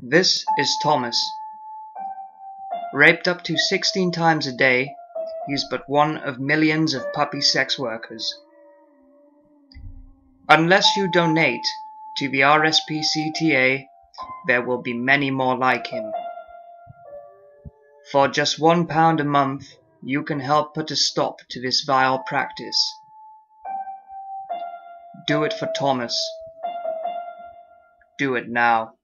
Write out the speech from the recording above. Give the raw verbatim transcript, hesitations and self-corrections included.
This is Thomas. Raped up to sixteen times a day, he's but one of millions of puppy sex workers. Unless you donate to the R S P C T A, there will be many more like him. For just one pound a month, you can help put a stop to this vile practice. Do it for Thomas. Do it now.